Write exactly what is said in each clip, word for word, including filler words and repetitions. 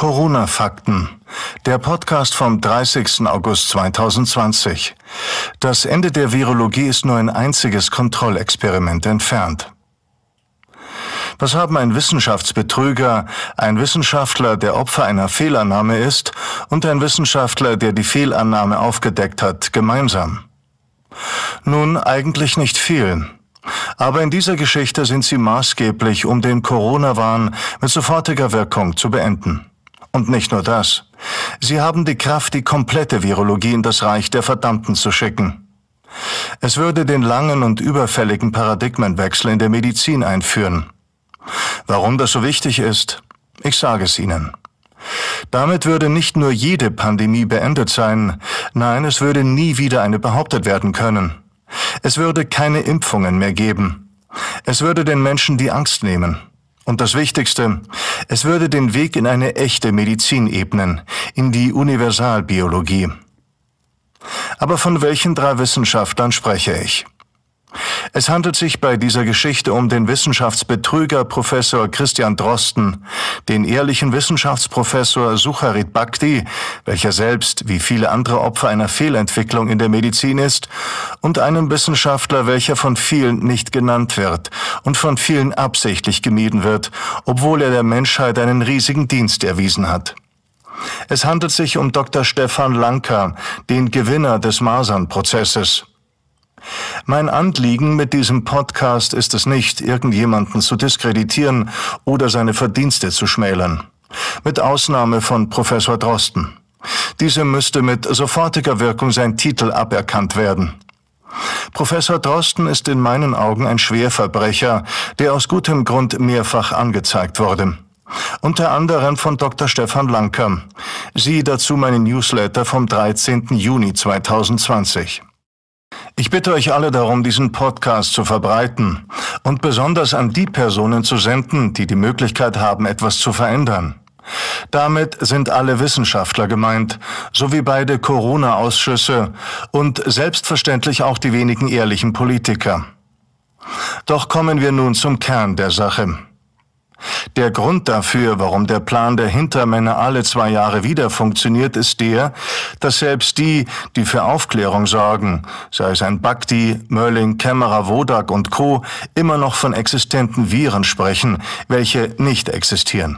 Corona-Fakten, der Podcast vom dreißigsten August zweitausendzwanzig. Das Ende der Virologie ist nur ein einziges Kontrollexperiment entfernt. Was haben ein Wissenschaftsbetrüger, ein Wissenschaftler, der Opfer einer Fehlannahme ist, und ein Wissenschaftler, der die Fehlannahme aufgedeckt hat, gemeinsam? Nun, eigentlich nicht viel. Aber in dieser Geschichte sind sie maßgeblich, um den Corona-Wahn mit sofortiger Wirkung zu beenden. Und nicht nur das. Sie haben die Kraft, die komplette Virologie in das Reich der Verdammten zu schicken. Es würde den langen und überfälligen Paradigmenwechsel in der Medizin einführen. Warum das so wichtig ist? Ich sage es Ihnen. Damit würde nicht nur jede Pandemie beendet sein, nein, es würde nie wieder eine behauptet werden können. Es würde keine Impfungen mehr geben. Es würde den Menschen die Angst nehmen. Und das Wichtigste, es würde den Weg in eine echte Medizin ebnen, in die Universalbiologie. Aber von welchen drei Wissenschaftlern spreche ich? Es handelt sich bei dieser Geschichte um den Wissenschaftsbetrüger Professor Christian Drosten, den ehrlichen Wissenschaftsprofessor Sucharit Bhakdi, welcher selbst wie viele andere Opfer einer Fehlentwicklung in der Medizin ist, und einen Wissenschaftler, welcher von vielen nicht genannt wird und von vielen absichtlich gemieden wird, obwohl er der Menschheit einen riesigen Dienst erwiesen hat. Es handelt sich um Doktor Stefan Lanka, den Gewinner des Masern-Prozesses. Mein Anliegen mit diesem Podcast ist es nicht, irgendjemanden zu diskreditieren oder seine Verdienste zu schmälern. Mit Ausnahme von Professor Drosten. Diesem müsste mit sofortiger Wirkung sein Titel aberkannt werden. Professor Drosten ist in meinen Augen ein Schwerverbrecher, der aus gutem Grund mehrfach angezeigt wurde. Unter anderem von Doktor Stefan Lanka. Siehe dazu meinen Newsletter vom dreizehnten Juni zweitausendzwanzig. Ich bitte euch alle darum, diesen Podcast zu verbreiten und besonders an die Personen zu senden, die die Möglichkeit haben, etwas zu verändern. Damit sind alle Wissenschaftler gemeint, sowie beide Corona-Ausschüsse und selbstverständlich auch die wenigen ehrlichen Politiker. Doch kommen wir nun zum Kern der Sache. Der Grund dafür, warum der Plan der Hintermänner alle zwei Jahre wieder funktioniert, ist der, dass selbst die, die für Aufklärung sorgen, sei es ein Bhakdi, Mölling, Kämmerer, Wodak und Co., immer noch von existenten Viren sprechen, welche nicht existieren.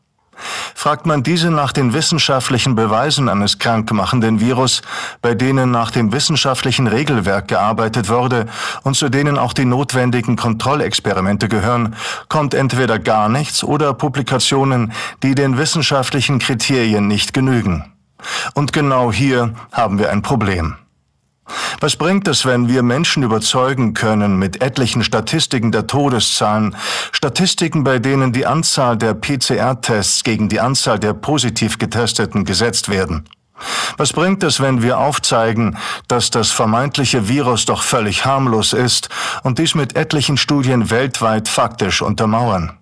Fragt man diese nach den wissenschaftlichen Beweisen eines krankmachenden Virus, bei denen nach dem wissenschaftlichen Regelwerk gearbeitet wurde und zu denen auch die notwendigen Kontrollexperimente gehören, kommt entweder gar nichts oder Publikationen, die den wissenschaftlichen Kriterien nicht genügen. Und genau hier haben wir ein Problem. Was bringt es, wenn wir Menschen überzeugen können mit etlichen Statistiken der Todeszahlen, Statistiken, bei denen die Anzahl der P C R-Tests gegen die Anzahl der positiv Getesteten gesetzt werden? Was bringt es, wenn wir aufzeigen, dass das vermeintliche Virus doch völlig harmlos ist und dies mit etlichen Studien weltweit faktisch untermauern?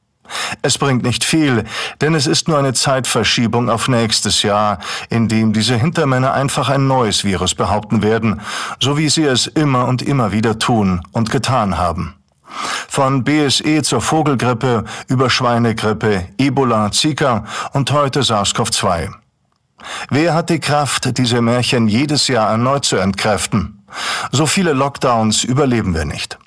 Es bringt nicht viel, denn es ist nur eine Zeitverschiebung auf nächstes Jahr, in dem diese Hintermänner einfach ein neues Virus behaupten werden, so wie sie es immer und immer wieder tun und getan haben. Von B S E zur Vogelgrippe über Schweinegrippe, Ebola, Zika und heute SARS-CoV zwei. Wer hat die Kraft, diese Märchen jedes Jahr erneut zu entkräften? So viele Lockdowns überleben wir nicht.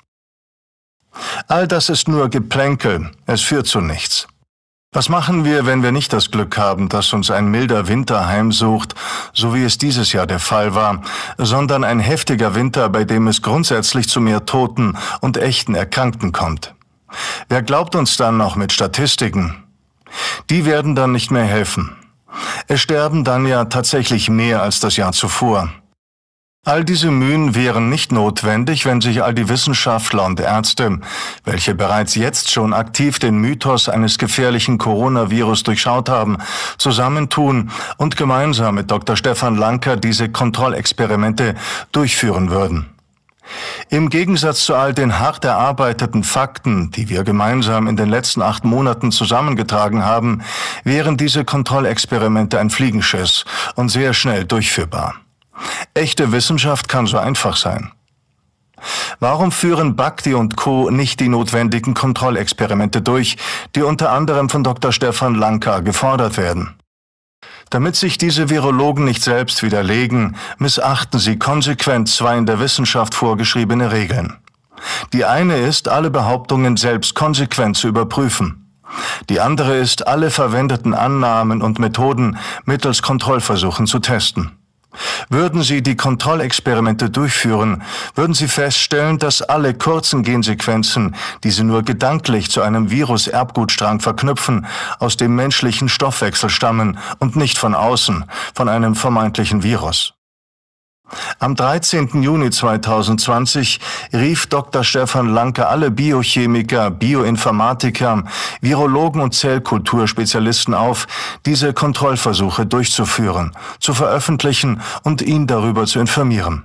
All das ist nur Geplänkel, es führt zu nichts. Was machen wir, wenn wir nicht das Glück haben, dass uns ein milder Winter heimsucht, so wie es dieses Jahr der Fall war, sondern ein heftiger Winter, bei dem es grundsätzlich zu mehr Toten und echten Erkrankten kommt? Wer glaubt uns dann noch mit Statistiken? Die werden dann nicht mehr helfen. Es sterben dann ja tatsächlich mehr als das Jahr zuvor. All diese Mühen wären nicht notwendig, wenn sich all die Wissenschaftler und Ärzte, welche bereits jetzt schon aktiv den Mythos eines gefährlichen Coronavirus durchschaut haben, zusammentun und gemeinsam mit Doktor Stefan Lanka diese Kontrollexperimente durchführen würden. Im Gegensatz zu all den hart erarbeiteten Fakten, die wir gemeinsam in den letzten acht Monaten zusammengetragen haben, wären diese Kontrollexperimente ein Fliegenschiss und sehr schnell durchführbar. Echte Wissenschaft kann so einfach sein. Warum führen Bhakdi und Co. nicht die notwendigen Kontrollexperimente durch, die unter anderem von Doktor Stefan Lanka gefordert werden? Damit sich diese Virologen nicht selbst widerlegen, missachten sie konsequent zwei in der Wissenschaft vorgeschriebene Regeln. Die eine ist, alle Behauptungen selbst konsequent zu überprüfen. Die andere ist, alle verwendeten Annahmen und Methoden mittels Kontrollversuchen zu testen. Würden Sie die Kontrollexperimente durchführen, würden Sie feststellen, dass alle kurzen Gensequenzen, die Sie nur gedanklich zu einem Virus-Erbgutstrang verknüpfen, aus dem menschlichen Stoffwechsel stammen und nicht von außen, von einem vermeintlichen Virus. Am dreizehnten Juni zweitausendzwanzig rief Doktor Stefan Lanka alle Biochemiker, Bioinformatiker, Virologen und Zellkulturspezialisten auf, diese Kontrollversuche durchzuführen, zu veröffentlichen und ihn darüber zu informieren.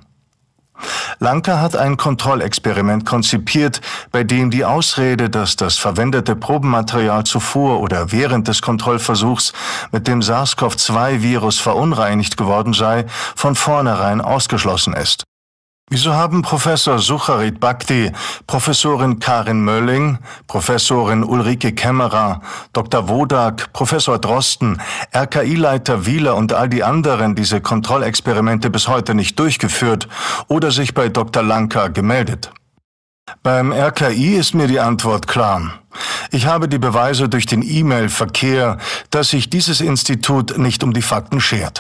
Lanka hat ein Kontrollexperiment konzipiert, bei dem die Ausrede, dass das verwendete Probenmaterial zuvor oder während des Kontrollversuchs mit dem SARS-CoV zwei Virus verunreinigt geworden sei, von vornherein ausgeschlossen ist. Wieso haben Professor Sucharit Bhakdi, Professorin Karin Mölling, Professorin Ulrike Kämmerer, Doktor Wodak, Professor Drosten, R K I-Leiter Wieler und all die anderen diese Kontrollexperimente bis heute nicht durchgeführt oder sich bei Doktor Lanka gemeldet? Beim R K I ist mir die Antwort klar. Ich habe die Beweise durch den E-Mail-Verkehr, dass sich dieses Institut nicht um die Fakten schert.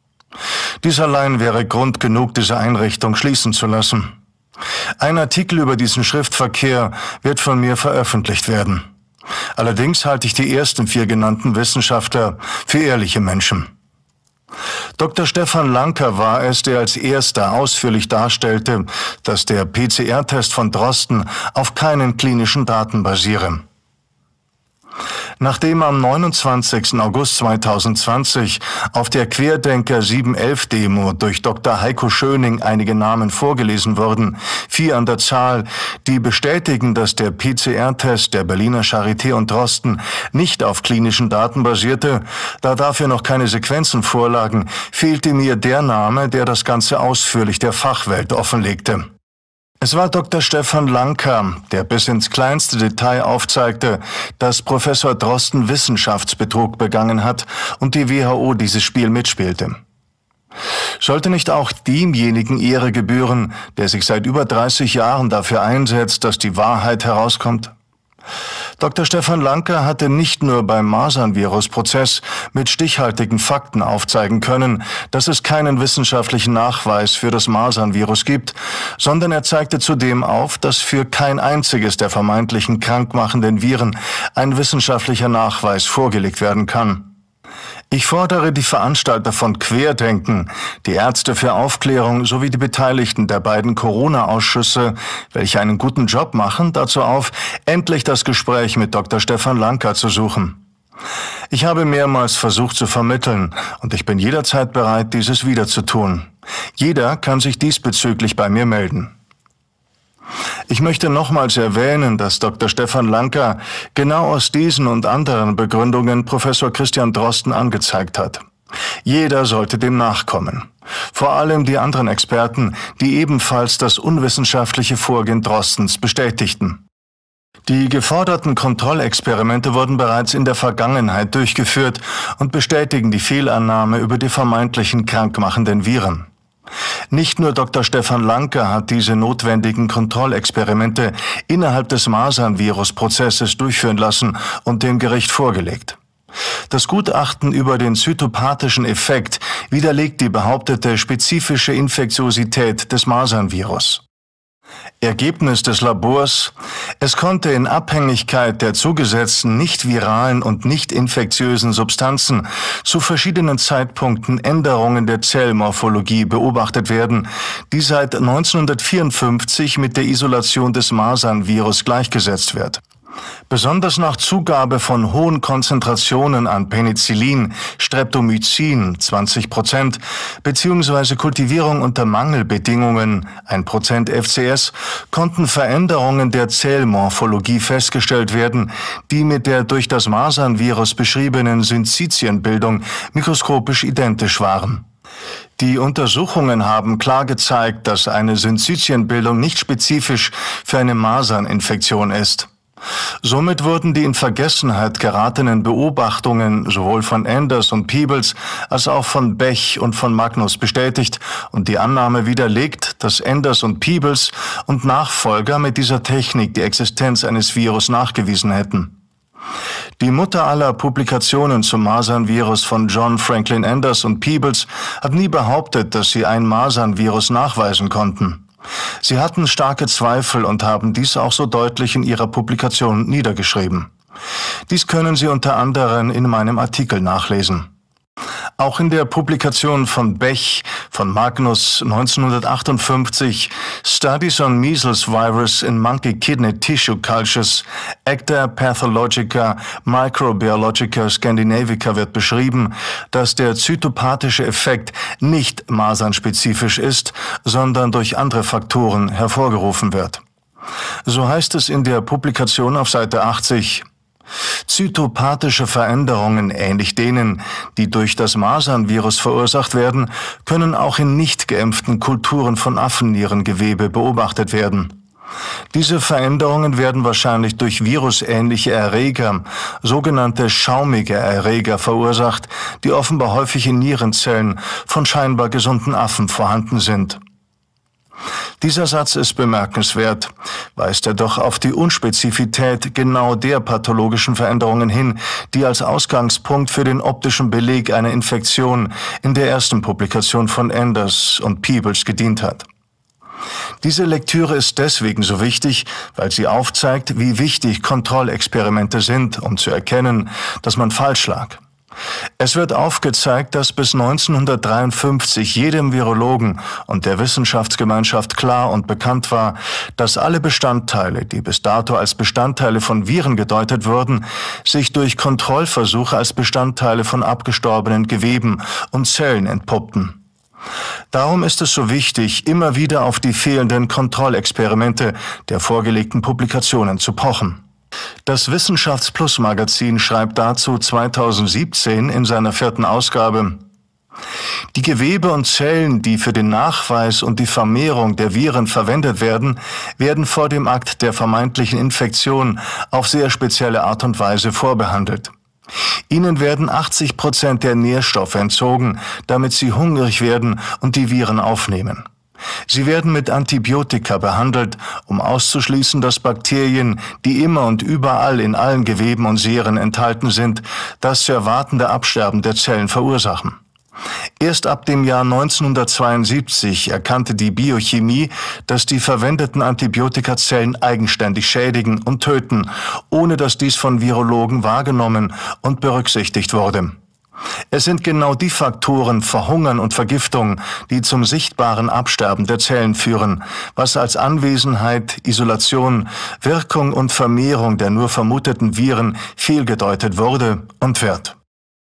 Dies allein wäre Grund genug, diese Einrichtung schließen zu lassen. Ein Artikel über diesen Schriftverkehr wird von mir veröffentlicht werden. Allerdings halte ich die ersten vier genannten Wissenschaftler für ehrliche Menschen. Doktor Stefan Lanka war es, der als erster ausführlich darstellte, dass der P C R-Test von Drosten auf keinen klinischen Daten basiere. Nachdem am neunundzwanzigsten August zweitausendzwanzig auf der Querdenker sieben elf Demo durch Doktor Heiko Schöning einige Namen vorgelesen wurden, vier an der Zahl, die bestätigen, dass der P C R-Test der Berliner Charité und Drosten nicht auf klinischen Daten basierte, da dafür noch keine Sequenzen vorlagen, fehlte mir der Name, der das Ganze ausführlich der Fachwelt offenlegte. Es war Doktor Stefan Lanka, der bis ins kleinste Detail aufzeigte, dass Professor Drosten Wissenschaftsbetrug begangen hat und die W H O dieses Spiel mitspielte. Sollte nicht auch demjenigen Ehre gebühren, der sich seit über dreißig Jahren dafür einsetzt, dass die Wahrheit herauskommt? Doktor Stefan Lanka hatte nicht nur beim Masern-Virus-Prozess mit stichhaltigen Fakten aufzeigen können, dass es keinen wissenschaftlichen Nachweis für das Masern-Virus gibt, sondern er zeigte zudem auf, dass für kein einziges der vermeintlichen krankmachenden Viren ein wissenschaftlicher Nachweis vorgelegt werden kann. Ich fordere die Veranstalter von Querdenken, die Ärzte für Aufklärung sowie die Beteiligten der beiden Corona-Ausschüsse, welche einen guten Job machen, dazu auf, endlich das Gespräch mit Doktor Stefan Lanka zu suchen. Ich habe mehrmals versucht zu vermitteln und ich bin jederzeit bereit, dieses wieder zu tun. Jeder kann sich diesbezüglich bei mir melden. Ich möchte nochmals erwähnen, dass Doktor Stefan Lanka genau aus diesen und anderen Begründungen Professor Christian Drosten angezeigt hat. Jeder sollte dem nachkommen. Vor allem die anderen Experten, die ebenfalls das unwissenschaftliche Vorgehen Drostens bestätigten. Die geforderten Kontrollexperimente wurden bereits in der Vergangenheit durchgeführt und bestätigen die Fehlannahme über die vermeintlichen krankmachenden Viren. Nicht nur Doktor Stefan Lanka hat diese notwendigen Kontrollexperimente innerhalb des Masern-Virus-Prozesses durchführen lassen und dem Gericht vorgelegt. Das Gutachten über den zytopathischen Effekt widerlegt die behauptete spezifische Infektiosität des Masern-Virus. Ergebnis des Labors: Es konnte in Abhängigkeit der zugesetzten nicht-viralen und nicht-infektiösen Substanzen zu verschiedenen Zeitpunkten Änderungen der Zellmorphologie beobachtet werden, die seit neunzehnhundertvierundfünfzig mit der Isolation des Masern-Virus gleichgesetzt wird. Besonders nach Zugabe von hohen Konzentrationen an Penicillin, Streptomycin zwanzig Prozent bzw. Kultivierung unter Mangelbedingungen ein Prozent F C S konnten Veränderungen der Zellmorphologie festgestellt werden, die mit der durch das Masern-Virus beschriebenen Syncytienbildung mikroskopisch identisch waren. Die Untersuchungen haben klar gezeigt, dass eine Syncytienbildung nicht spezifisch für eine Maserninfektion ist. Somit wurden die in Vergessenheit geratenen Beobachtungen sowohl von Enders und Peebles als auch von Bech und von Magnus bestätigt und die Annahme widerlegt, dass Enders und Peebles und Nachfolger mit dieser Technik die Existenz eines Virus nachgewiesen hätten. Die Mutter aller Publikationen zum Masernvirus von John Franklin Enders und Peebles hat nie behauptet, dass sie ein Masernvirus nachweisen konnten. Sie hatten starke Zweifel und haben dies auch so deutlich in ihrer Publikation niedergeschrieben. Dies können Sie unter anderem in meinem Artikel nachlesen. Auch in der Publikation von Bech von Magnus neunzehnhundertachtundfünfzig Studies on Measles Virus in Monkey Kidney Tissue Cultures, Acta Pathologica Microbiologica Scandinavica wird beschrieben, dass der zytopathische Effekt nicht masernspezifisch ist, sondern durch andere Faktoren hervorgerufen wird. So heißt es in der Publikation auf Seite achtzig. Zytopathische Veränderungen, ähnlich denen, die durch das Masernvirus verursacht werden, können auch in nicht geimpften Kulturen von Affennierengewebe beobachtet werden. Diese Veränderungen werden wahrscheinlich durch virusähnliche Erreger, sogenannte schaumige Erreger, verursacht, die offenbar häufig in Nierenzellen von scheinbar gesunden Affen vorhanden sind. Dieser Satz ist bemerkenswert, weist er doch auf die Unspezifität genau der pathologischen Veränderungen hin, die als Ausgangspunkt für den optischen Beleg einer Infektion in der ersten Publikation von Enders und Peebles gedient hat. Diese Lektüre ist deswegen so wichtig, weil sie aufzeigt, wie wichtig Kontrollexperimente sind, um zu erkennen, dass man falsch lag. Es wird aufgezeigt, dass bis neunzehnhundertdreiundfünfzig jedem Virologen und der Wissenschaftsgemeinschaft klar und bekannt war, dass alle Bestandteile, die bis dato als Bestandteile von Viren gedeutet wurden, sich durch Kontrollversuche als Bestandteile von abgestorbenen Geweben und Zellen entpuppten. Darum ist es so wichtig, immer wieder auf die fehlenden Kontrollexperimente der vorgelegten Publikationen zu pochen. Das Wissenschaftsplus-Magazin schreibt dazu zweitausendsiebzehn in seiner vierten Ausgabe: Die Gewebe und Zellen, die für den Nachweis und die Vermehrung der Viren verwendet werden, werden vor dem Akt der vermeintlichen Infektion auf sehr spezielle Art und Weise vorbehandelt. Ihnen werden achtzig Prozent der Nährstoffe entzogen, damit sie hungrig werden und die Viren aufnehmen. Sie werden mit Antibiotika behandelt, um auszuschließen, dass Bakterien, die immer und überall in allen Geweben und Seren enthalten sind, das zu erwartende Absterben der Zellen verursachen. Erst ab dem Jahr neunzehnhundertzweiundsiebzig erkannte die Biochemie, dass die verwendeten Antibiotika Zellen eigenständig schädigen und töten, ohne dass dies von Virologen wahrgenommen und berücksichtigt wurde. Es sind genau die Faktoren Verhungern und Vergiftung, die zum sichtbaren Absterben der Zellen führen, was als Anwesenheit, Isolation, Wirkung und Vermehrung der nur vermuteten Viren fehlgedeutet wurde und wird.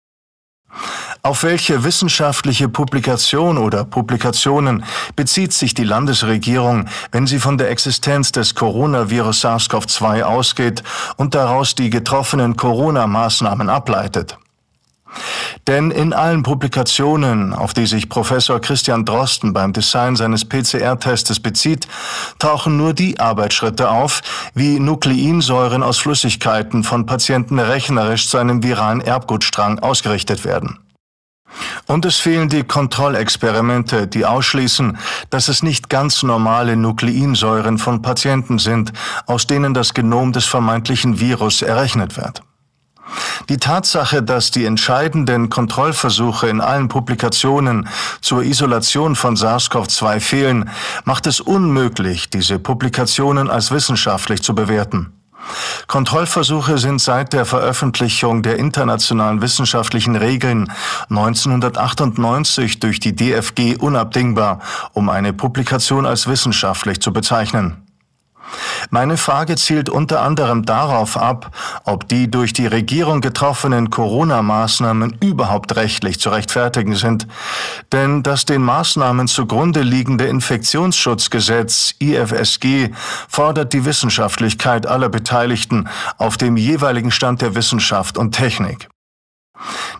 Auf welche wissenschaftliche Publikation oder Publikationen bezieht sich die Landesregierung, wenn sie von der Existenz des Coronavirus SARS-CoV zwei ausgeht und daraus die getroffenen Corona-Maßnahmen ableitet? Denn in allen Publikationen, auf die sich Professor Christian Drosten beim Design seines P C R-Testes bezieht, tauchen nur die Arbeitsschritte auf, wie Nukleinsäuren aus Flüssigkeiten von Patienten rechnerisch zu einem viralen Erbgutstrang ausgerichtet werden. Und es fehlen die Kontrollexperimente, die ausschließen, dass es nicht ganz normale Nukleinsäuren von Patienten sind, aus denen das Genom des vermeintlichen Virus errechnet wird. Die Tatsache, dass die entscheidenden Kontrollversuche in allen Publikationen zur Isolation von SARS-CoV zwei fehlen, macht es unmöglich, diese Publikationen als wissenschaftlich zu bewerten. Kontrollversuche sind seit der Veröffentlichung der internationalen wissenschaftlichen Regeln neunzehnhundertachtundneunzig durch die D F G unabdingbar, um eine Publikation als wissenschaftlich zu bezeichnen. Meine Frage zielt unter anderem darauf ab, ob die durch die Regierung getroffenen Corona-Maßnahmen überhaupt rechtlich zu rechtfertigen sind. Denn das den Maßnahmen zugrunde liegende Infektionsschutzgesetz I F S G fordert die Wissenschaftlichkeit aller Beteiligten auf dem jeweiligen Stand der Wissenschaft und Technik.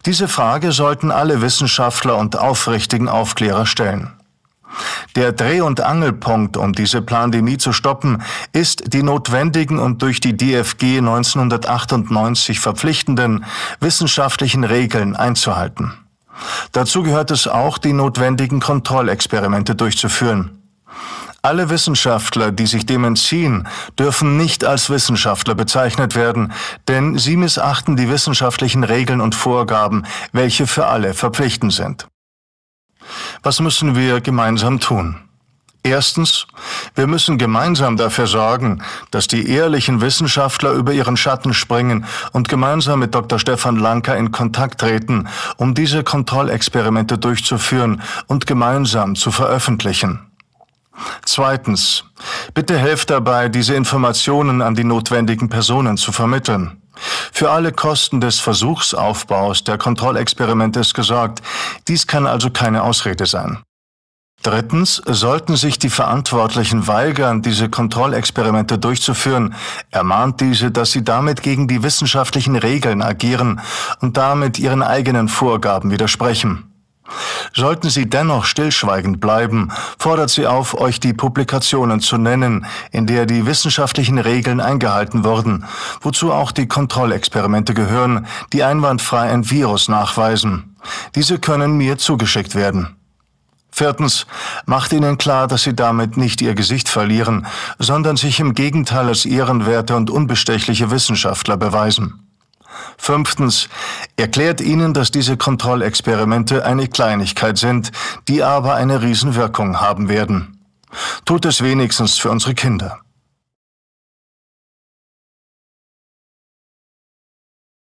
Diese Frage sollten alle Wissenschaftler und aufrichtigen Aufklärer stellen. Der Dreh- und Angelpunkt, um diese Pandemie zu stoppen, ist, die notwendigen und durch die D F G neunzehnhundertachtundneunzig verpflichtenden wissenschaftlichen Regeln einzuhalten. Dazu gehört es auch, die notwendigen Kontrollexperimente durchzuführen. Alle Wissenschaftler, die sich dem entziehen, dürfen nicht als Wissenschaftler bezeichnet werden, denn sie missachten die wissenschaftlichen Regeln und Vorgaben, welche für alle verpflichtend sind. Was müssen wir gemeinsam tun? Erstens, wir müssen gemeinsam dafür sorgen, dass die ehrlichen Wissenschaftler über ihren Schatten springen und gemeinsam mit Doktor Stefan Lanka in Kontakt treten, um diese Kontrollexperimente durchzuführen und gemeinsam zu veröffentlichen. Zweitens, bitte helft dabei, diese Informationen an die notwendigen Personen zu vermitteln. Für alle Kosten des Versuchsaufbaus der Kontrollexperimente ist gesorgt. Dies kann also keine Ausrede sein. Drittens, sollten sich die Verantwortlichen weigern, diese Kontrollexperimente durchzuführen, ermahnt diese, dass sie damit gegen die wissenschaftlichen Regeln agieren und damit ihren eigenen Vorgaben widersprechen. Sollten Sie dennoch stillschweigend bleiben, fordert sie auf, euch die Publikationen zu nennen, in der die wissenschaftlichen Regeln eingehalten wurden, wozu auch die Kontrollexperimente gehören, die einwandfrei ein Virus nachweisen. Diese können mir zugeschickt werden. Viertens, macht ihnen klar, dass sie damit nicht ihr Gesicht verlieren, sondern sich im Gegenteil als ehrenwerte und unbestechliche Wissenschaftler beweisen. Fünftens, erklärt ihnen, dass diese Kontrollexperimente eine Kleinigkeit sind, die aber eine Riesenwirkung haben werden. Tut es wenigstens für unsere Kinder.